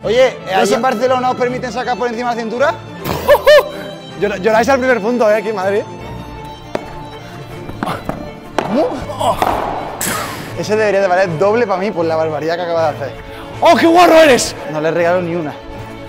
Oye, ¿allí en Barcelona os permiten sacar por encima de la cintura? Lloráis al primer punto, aquí en Madrid. Ese debería de valer doble para mí por la barbaridad que acabas de hacer. ¡Oh, qué guarro eres! No le regalo ni una.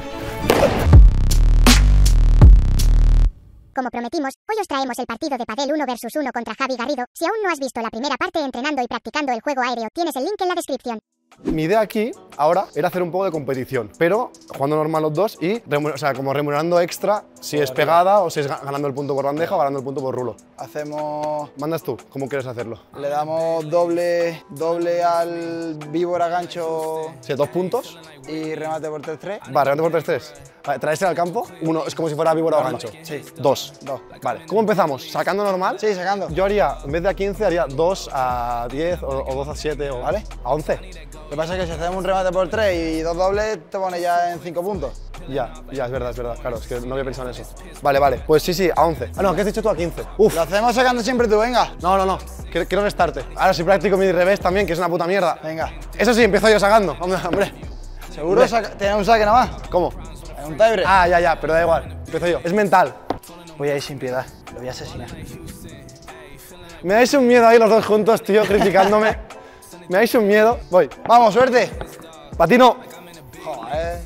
Como prometimos, hoy os traemos el partido de pádel 1 versus 1 contra Javi Garrido. Si aún no has visto la primera parte entrenando y practicando el juego aéreo, tienes el link en la descripción. Mi idea aquí, ahora, era hacer un poco de competición, pero jugando normal los dos y, como remunerando extra si es pegada o si es ganando el punto por bandeja o ganando el punto por rulo. Hacemos... Mandas tú, ¿cómo quieres hacerlo? Le damos doble al víbora gancho... Sí, 2 puntos. Y remate por 3-3. Vale, remate por 3-3. Vale, traerse al campo, uno es como si fuera víbora o gancho. Sí. 2. Vale, ¿cómo empezamos? ¿Sacando normal? Sí, sacando. Yo haría, en vez de a 15, haría 2 a 10 o 2 a 7 o ¿vale? A 11. Lo que pasa es que si hacemos un remate por 3 y 2 dobles, te pone ya en 5 puntos. Ya, es verdad, claro, es que no había pensado en eso. Vale, pues sí, a 11. Ah, no, ¿qué has dicho tú? A 15. Uf. Lo hacemos sacando siempre tú, venga. No, quiero restarte. Ahora sí practico mi revés también, que es una puta mierda. Venga. Eso sí, empiezo yo sacando, hombre. ¿Seguro tener un saque nada más? ¿Cómo? Un tiebreak. Ah, ya, pero da igual, empiezo yo. Es mental. Voy a ir sin piedad, lo voy a asesinar. Me dais un miedo ahí los dos juntos, tío, criticándome. Me dais un miedo. Voy. Vamos, suerte. Patino. Joder.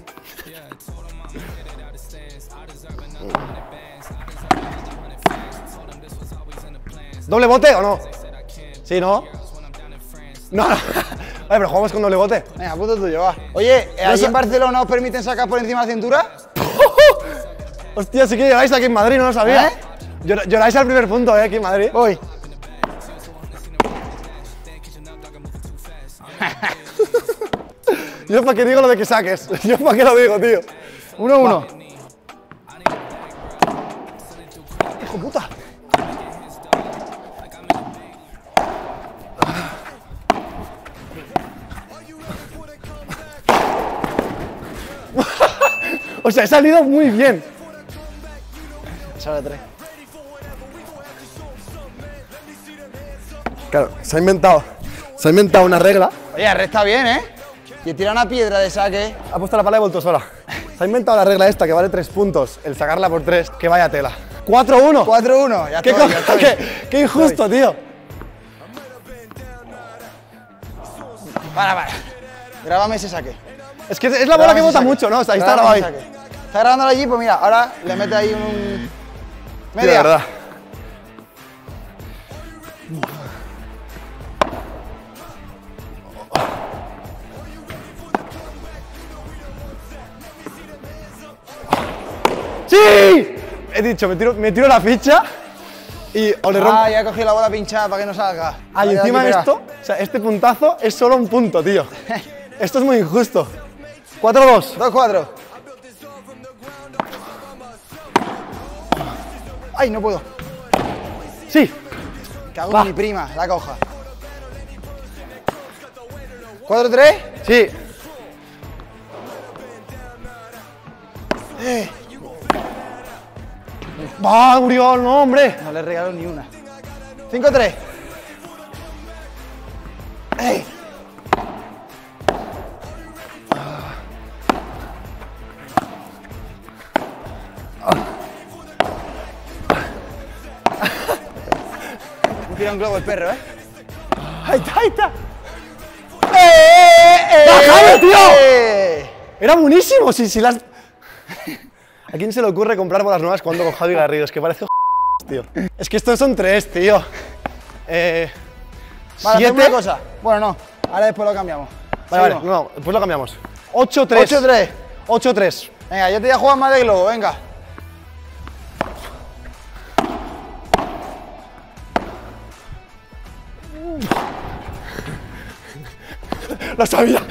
¿Doble bote o no? Sí, ¿no? No. Vale, pero jugamos con doble bote. Venga, puto tuyo, va. Oye, ¿allí en Barcelona os permiten sacar por encima de la cintura? Hostia, sí que lloráis aquí en Madrid, no lo sabía. ¿Eh? Lloráis al primer punto, aquí en Madrid. Voy. Yo para qué digo lo de que saques. Yo para qué lo digo, tío. 1-1. ¡Hijo puta! O sea, he salido muy bien. Sale 3. Claro, se ha inventado una regla. Oye, resta bien, ¿eh? Y tira una piedra de saque. Ha puesto la pala de voltos sola. Se ha inventado la regla esta que vale 3 puntos, el sacarla por 3, que vaya tela. 4-1. 4-1, ya estoy. Qué injusto, tío. Para. Grábame ese saque. Es que es la bola que bota mucho, ¿no? O sea, ahí está grabado ahí. Está grabándolo allí, pues mira, ahora le mete ahí un... Media. Tío, de verdad. ¡Sí! He dicho, me tiro la ficha y o le rompo. Ah, ya he cogido la bola pinchada para que no salga. Ah, y encima de esto, o sea, este puntazo es solo un punto, tío. Esto es muy injusto. 4-2. 2-4. Ay, no puedo. Sí. Cago en mi prima, la coja. 4-3. Sí. Va, Uriol, no, hombre. No le regalo ni una. 5-3. ¡Ey! Me tira un globo el perro, ¿eh? Ahí está. ¡Bájalo, tío! Era buenísimo, si las... ¿A quién se le ocurre comprar bolas nuevas cuando con Javi Garrido? Es que parece tío. Es que estos son 3, tío. Vale, hacemos una cosa. Bueno, no. Ahora después lo cambiamos. Vale, no, después lo cambiamos. 8-3. 8-3. Venga, yo te voy a jugar más de globo, venga. Lo sabía.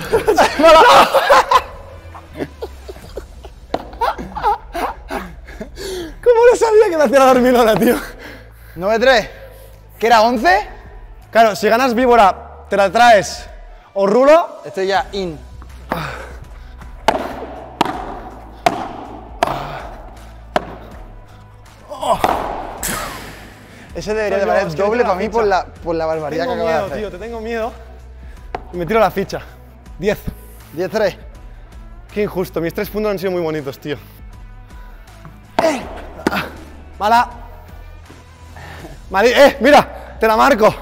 ¿Cómo lo sabía que me hacía la dormilona, tío? 9-3. ¿Qué era, 11? Claro, si ganas víbora, te la traes o rulo. Estoy ya in. Ese debería de valer doble para mí por la barbaridad que acabo de hacer. Tío, te tengo miedo. Y me tiro la ficha. 10. 10-3. Qué injusto, mis 3 puntos han sido muy bonitos, tío. Mala. Mira, te la marco.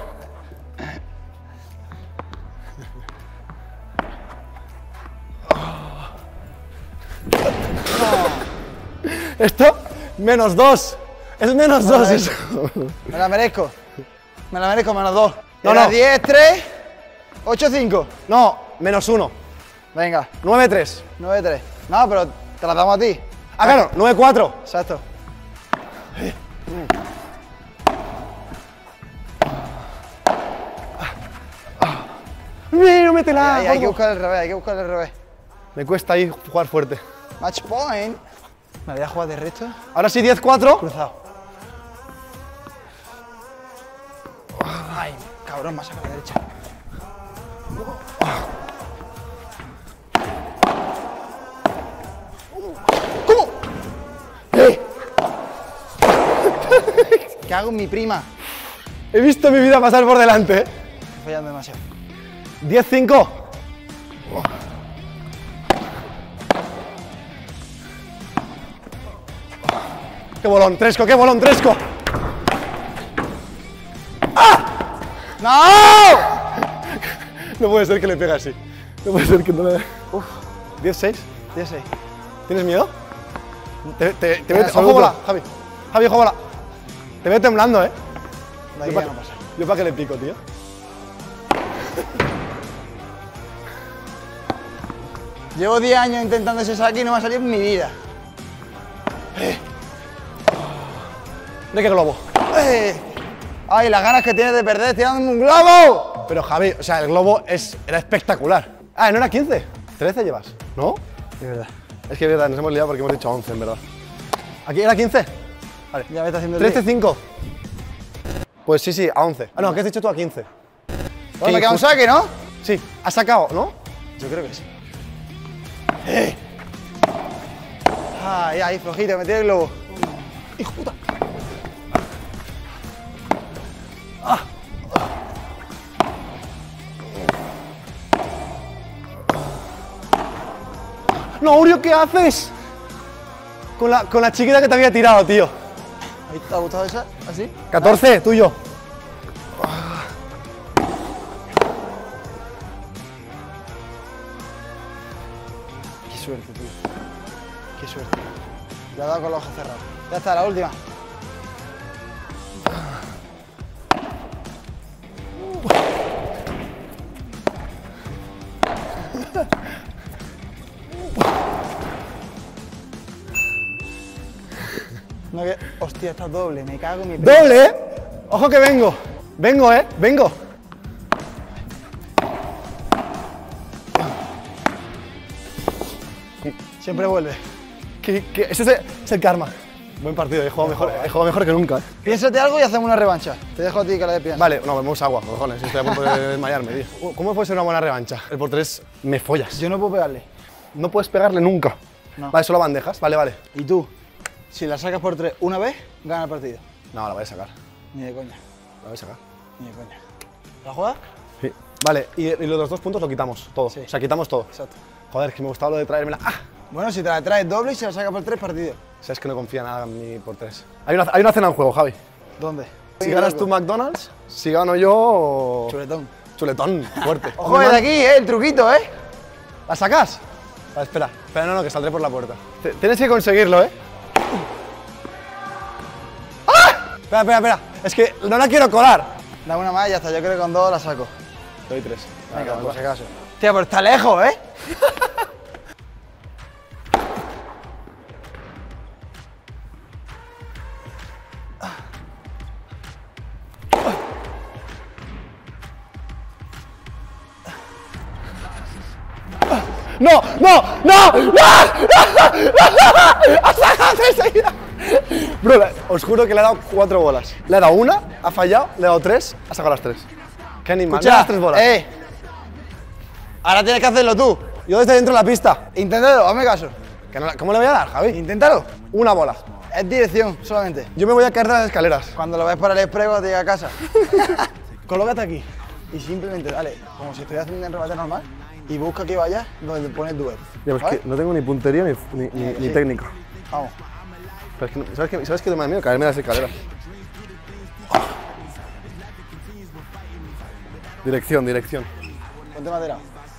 Esto, -2. Es -2 eso. Me la merezco. Me la merezco, -2. No, Era no. 10, 3, 8, 5. No, -1. Venga, 9-3. 9, 3. No, pero te la damos a ti. Ah, claro, 9-4. Exacto. No, métela. Ahí, hay que gordo. buscar el revés, hay que buscar el revés. Me cuesta ahí jugar fuerte. Match point. Me voy a jugar de resto. Ahora sí, 10-4. Cruzado. Ay, cabrón, me ha sacado a la derecha. ¿Cómo? ¿Qué hago en mi prima? He visto mi vida pasar por delante, ¿eh? Estoy fallando demasiado. 10-5. ¡Qué bolón, Tresco! ¡Qué bolón, Tresco! ¡No! No puede ser que le pegue así. No puede ser que no le... Uf. 10-6. 16. ¿Tienes miedo? Te veo... Absoluto. ¡Ojo bola, Javi! Javi, ojo bola. Te veo temblando, ¿eh? De aquí Yo ya pa- no pasa. Yo para qué le pico, tío. Llevo 10 años intentando ese saque y no me ha salido en mi vida. ¿De qué globo? ¡Ay, las ganas que tienes de perder tirándome un globo! Pero Javi, o sea, el globo era espectacular. Ah, ¿no era 15? 13 llevas, ¿no? Es verdad. Es que es verdad, nos hemos liado porque hemos dicho 11, en verdad. ¿Aquí era 15? Vale. Ya me está haciendo el 13-5. Pues sí, a 11. Ah, no, ¿qué has dicho tú a 15? Bueno, me queda un saque, ¿no? Sí, has sacado, ¿no? Yo creo que sí. Ay, ay, flojito, me tira el globo. ¡Hijo puta! No, Aurio, ¿qué haces? Con la chiquita que te había tirado, tío. ¿Ahí te ha gustado esa? ¿Así? 14, tuyo. Qué suerte, tío. Qué suerte. Le ha dado con los ojos cerrados. Ya está, la última. No, que... Hostia, está doble, me cago en mi... ¡Doble, eh! ¡Ojo que vengo! Vengo, ¿eh? Vengo. Siempre vuelve. Ese es el karma. Buen partido, he jugado mejor que nunca. Piénsate algo y hacemos una revancha. Te dejo a ti que la de piensa. Vale, no, bebemos agua, cojones, estoy a punto de desmayarme, tío. ¿Cómo puede ser una buena revancha? El por 3 me follas. Yo no puedo pegarle. No puedes pegarle nunca. No. Vale, solo bandejas, vale. Y tú, si la sacas por 3 una vez, gana el partido. No, la voy a sacar. Ni de coña, La voy a sacar. ni de coña. ¿La juegas? Sí. Vale, y los 2 puntos lo quitamos, todo. Sí. O sea, quitamos todo. Exacto. Joder, es que me gustaba lo de traérmela. ¡Ah! Bueno, si te la traes doble y si la sacas por 3 partidos. O sea, es que no confía nada en mí por 3. Hay una cena en juego, Javi. ¿Dónde? Si ganas tú McDonald's, si gano yo... Chuletón. Chuletón, fuerte. Ojo de aquí, el truquito, ¿La sacas? Vale, espera, no, que saldré por la puerta. Tienes que conseguirlo, ¿eh? ¡Ah! Espera, es que no la quiero colar. Dame una más y ya está, yo creo que con 2 la saco. Te doy 3. Venga, por si acaso. Tía, pero está lejos, ¡No! ¡Ha sacado enseguida! Bro, os juro que le he dado 4 bolas. Le he dado una, ha fallado, le he dado 3, ha sacado las 3. ¡Qué animal! Escucha, Las 3 bolas. ahora tienes que hacerlo tú. Yo desde dentro de la pista. Inténtalo, hazme caso. ¿Cómo le voy a dar, Javi? Inténtalo. Una bola. Es dirección, solamente. Yo me voy a caer de las escaleras. Cuando lo ves por el express cuando te llega a casa. Colócate aquí. Y simplemente, dale, como si estuvieras haciendo un rebate normal. y busca que vaya donde pone duet. Ya, pues ¿vale? que no tengo ni puntería ni Sí. técnica. Vamos. Pero es que, ¿sabes qué me da miedo? Caerme de las escaleras. Dirección. Ponte madera.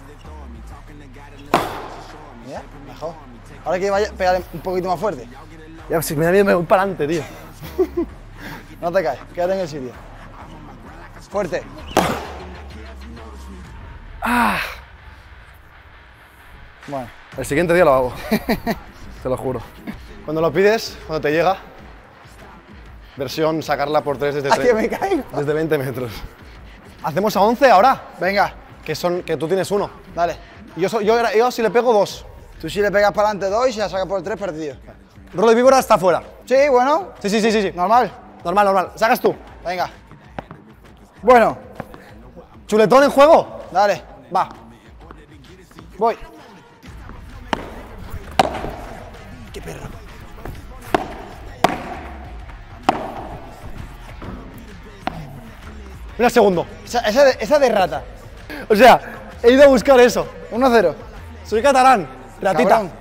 Mira, mejor. Ahora que vaya, pegar un poquito más fuerte. Ya, si me da miedo me voy para adelante, tío. No te caes, quédate en el sitio. Fuerte. Bueno, El siguiente día lo hago. Te lo juro. Cuando lo pides, cuando te llega, versión sacarla por 3 desde, ¡ay, que me caigo! desde 20 metros. ¿Hacemos a 11 ahora? Venga, Que tú tienes 1. dale. Yo si le pego 2. Tú si le pegas para adelante 2 y si la sacas por 3 partidos. Rolo de víbora está fuera. Sí, bueno. Sí. Normal. Normal. Sacas tú. Venga. Bueno, ¿Chuletón en juego? dale. Va. Voy. ¡Qué perro! Mira, segundo. Esa de rata. O sea, he ido a buscar eso. 1-0. Soy catalán. Ratita. Cabrón.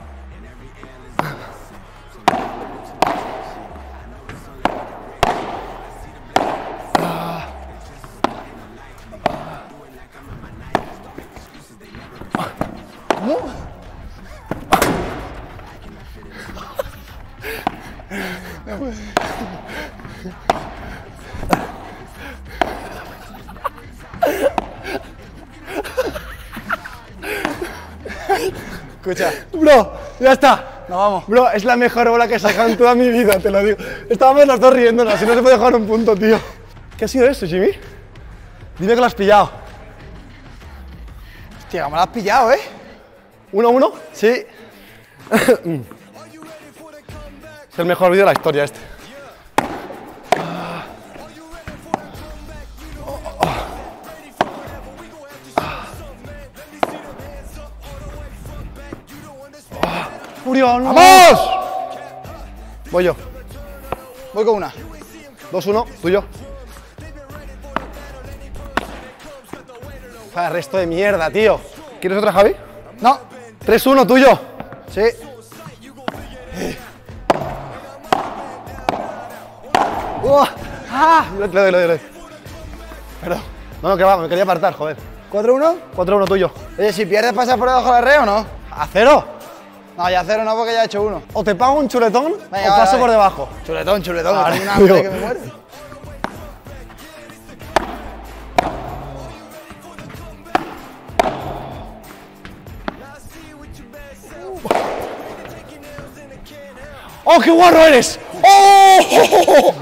Escucha, Bro, ya está. nos vamos. Bro, es la mejor bola que he sacado en toda mi vida, te lo digo. Estábamos los dos riéndonos, si no se puede jugar un punto, tío. ¿Qué ha sido eso, Jimmy? Dime que lo has pillado. Hostia, me lo has pillado, ¿eh? 1-1. Sí. Es el mejor vídeo de la historia este. ¡Furión! ¡Vamos! Voy yo. Voy con una. 2-1, tuyo. Para resto de mierda, tío. ¿Quieres otra, Javi? No. 3-1, tuyo. Sí. Le doy. Perdón. No, que va, me quería apartar, joder. 4-1. 4-1, tuyo. Oye, si pierdes, ¿pasas por debajo del reo o no? ¿A 0? No, ya 0 no, porque ya he hecho 1. O te pago un chuletón Venga, o paso vale. por debajo. Chuletón. Ah, Tengo una digo. hambre que me muere. ¡Oh, qué guarro eres! ¡Oh!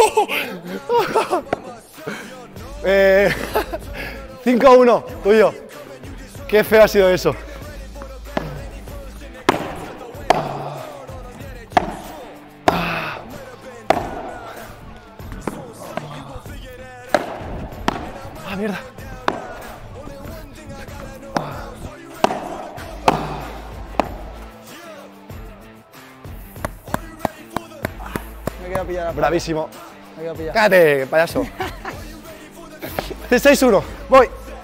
5-1, tuyo. Qué feo ha sido eso. ¡Ah, mierda! Me queda pillar. Bravísimo. Me queda pillar. ¡Cállate, payaso! 6-1. Voy.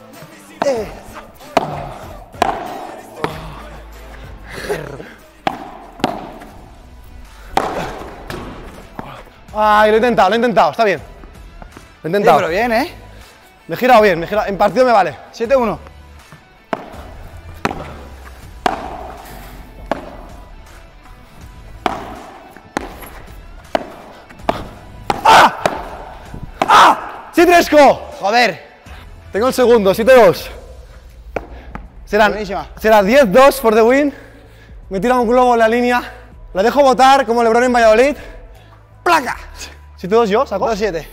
Ay, lo he intentado, está bien. Lo he intentado. Pero bien, ¿eh? Me he girado bien, en partido me vale. 7-1. ¡Sí, Tresco! Joder. Tengo el segundo, 7-2. Buenísima. Será 10-2 for the win. Me tira un globo en la línea. La dejo botar como LeBron en Valladolid. ¡Placa! 7-2 yo, ¿saco? 2-7.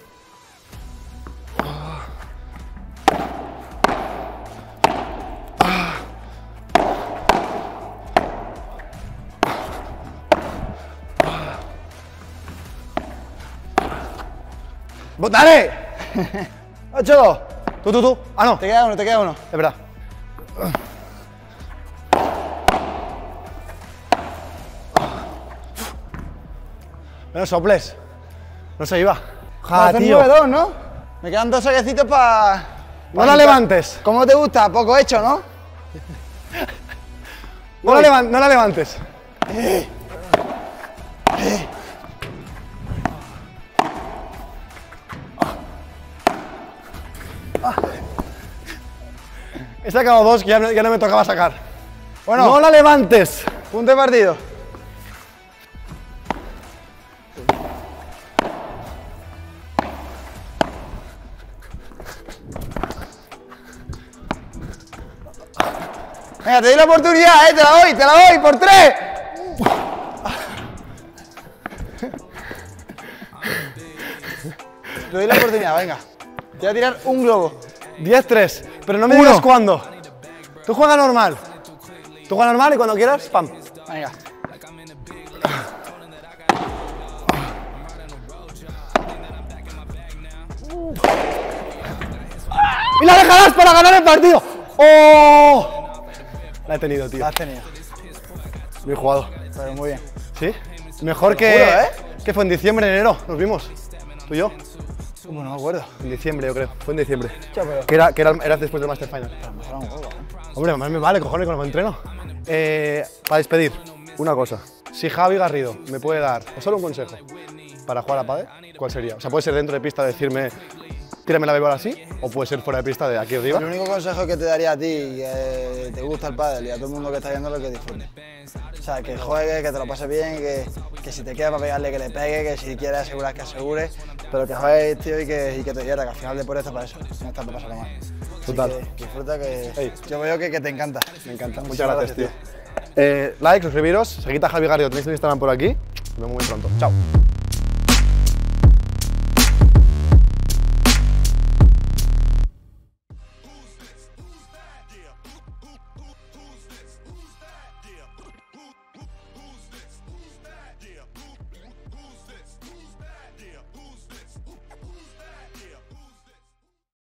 ¡Dale! 8-2. Tú. Ah, no, Te queda uno. es verdad. Menos soples. No se iba. Ja, Hacer tío. 9-2, ¿no? Me quedan 2 saquecitos para... No la levantes. ¿Cómo te gusta? Poco hecho, ¿no? No la levantes. He sacado 2 que ya no me tocaba sacar. Bueno. No la levantes. Punto de partido. Venga, te doy la oportunidad, te la doy, por 3. Te doy la oportunidad, venga. Te voy a tirar un globo. 10-3, pero no me digas cuándo. Tú juegas normal. Tú juegas normal y cuando quieras, pam. Venga. ¡Y la dejarás para ganar el partido! ¡Oh! La he tenido, tío. La has tenido. Bien jugado. Pero muy bien. ¿Sí? Mejor que... juro, ¿eh? Que fue en diciembre, enero. Nos vimos. ¿Tú y yo? No me acuerdo. En diciembre, yo creo. Fue en diciembre. Ya, pero... Que era después del Master Final. A lo mejor era un juego, Hombre, más me vale, cojones, con lo que entreno. Para despedir, una cosa. Si Javi Garrido me puede dar o solo un consejo para jugar a pádel, ¿cuál sería? O sea, puede ser dentro de pista decirme tírame la béisbol así, o puede ser fuera de pista de aquí arriba. El único consejo que te daría a ti, que te gusta el pádel y a todo el mundo que está viendo, lo que disfrutes. O sea, que juegues, que te lo pases bien, que si te queda para pegarle, que le pegue, que si quieres asegurar, que asegures, pero que juegues, tío, y que te diviertas, que al final el deporte está para eso, no está para pasarlo mal. Total. Así que disfruta, que Ey. yo veo que te encanta. Me encanta. Muchas Muchas gracias, tío. Like, suscribiros, seguid a Javi Garrido, tenéis el Instagram por aquí. Nos vemos muy pronto. Chao.